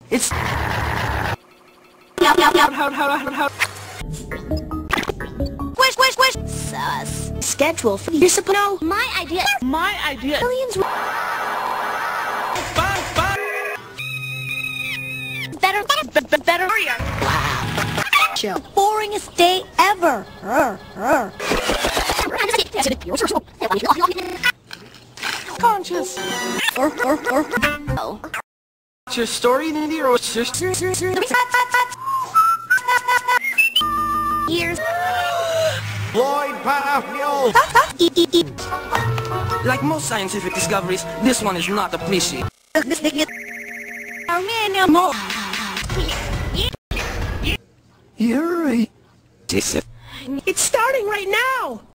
It's... Wish. Sus. Schedule for you. No. My idea. Millions. Better. Wow. Show. Boringest day ever. Conscious. Oh. What's your story, Lindy, or what's your... Years. Lloyd Parodies. Like most scientific discoveries, this one is not a cliché. You're right. It's starting right now!